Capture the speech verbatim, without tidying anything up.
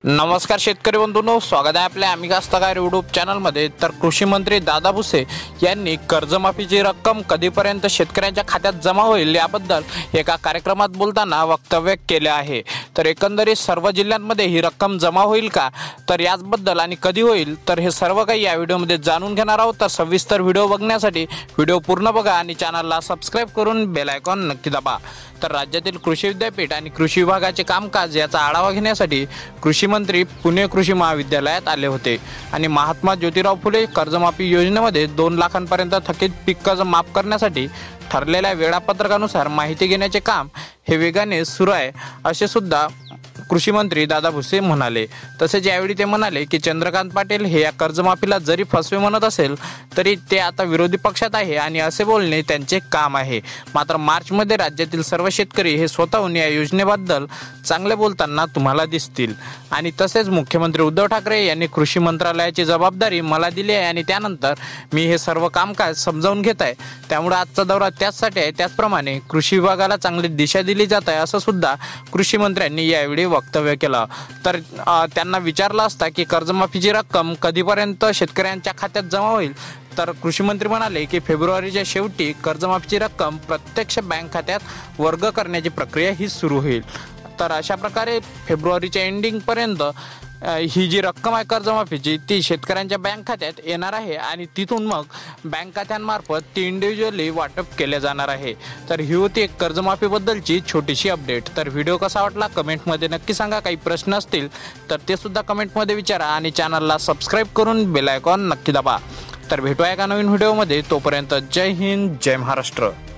नमस्कार शेतकरी बंधूंनो, स्वागत आहे आपल्या आम्ही कास्तकार यूट्यूब चॅनलमध्ये। तर कृषी मंत्री दादा भुसे यांनी कर्जमाफीची रक्कम कधीपर्यंत शेतकऱ्यांच्या खात्यात जमा होईल याबद्दल एका कार्यक्रमात बोलताना वक्तव्य केले आहे। तर एकंदरीत सर्व जिल्ह्यांमध्ये ही रक्कम जमा होईल का, तर याबद्दल आणि कधी होईल, तर हे सर्व काही या व्हिडिओमध्ये जाणून घेणार आहोत। तर सविस्तर व्हिडिओ बघण्यासाठी व्हिडिओ पूर्ण बघा आणि चॅनलला सबस्क्राइब करून बेल आयकॉन नक्की दाबा। तर राज्यातील कृषी विद्यापीठ आणि कृषी विभागाचे कामकाज याचा आढावा घेण्यासाठी कृषी मंत्री पुणे कृषी महाविद्यालयात आले होते आणि महात्मा ज्योतिराव फुले कर्जमाफी योजनेमध्ये दोन लाखांपर्यंत थकीत पीक कर्ज माफ करण्यासाठी ठरलेल्या वेळापत्रकानुसार माहिती घेण्याचे काम हे वेगाने सुरू आहे, असे सुद्धा कृषी मंत्री दादा भुसे म्हणाले। तसेच यावेळी ते म्हणाले की चंद्रकांत पाटील हे या कर्जमाफीला जरी फसवे म्हणत असेल तरी ते आता विरोधी पक्षात आहे आणि असे बोलणे त्यांचे काम आहे। मात्र मार्च मध्ये राज्यातील सर्व शेतकरी हे स्वतःहून या योजनेबद्दल चांगले बोलताना तुम्हाला दिसतील। आणि तसेच मुख्यमंत्री उद्धव ठाकरे यांनी कृषी मंत्रालयाची जबाबदारी मला दिली आहे आणि त्यानंतर मी हे सर्व कामकाज समजावून घेत आहे, त्यामुळे आजचा दौरा त्याचसाठी आहे। त्याचप्रमाणे कृषी विभागाला चांगली दिशा दिली जात आहे, असं सुद्धा कृषी मंत्र्यांनी यावेळी वक्तव्य केलं। तर त्यांना विचारलं असता की कर्जमाफीची रक्कम कधीपर्यंत शेतकऱ्यांच्या खात्यात जमा होईल, तर कृषी मंत्री म्हणाले की फेब्रुवारीच्या शेवटी कर्जमाफीची रक्कम प्रत्यक्ष बँक खात्यात वर्ग करण्याची प्रक्रिया ही सुरू होईल। तर अशा प्रकारे फेब्रुवारीच्या एंडिंग पर्यंत ही जी रक्कम आहे कर्जमाफीची ती शेतकऱ्यांच्या बँक खात्यात येणार आहे आणि तिथून मग बँक खात्यांमार्फत ती इंडिव्हिज्युअली वाटप केले जाणार आहे। तर ही होती एक कर्जमाफीबद्दलची छोटीशी अपडेट। तर व्हिडिओ कसा वाटला कमेंटमध्ये नक्की सांगा। काही प्रश्न असतील तर ते सुद्धा कमेंटमध्ये विचारा आणि चॅनलला सबस्क्राईब करून बेल आयकॉन नक्की दाबा। तर भेटूया एका नवीन व्हिडिओमध्ये, तोपर्यंत जय हिंद, जय महाराष्ट्र।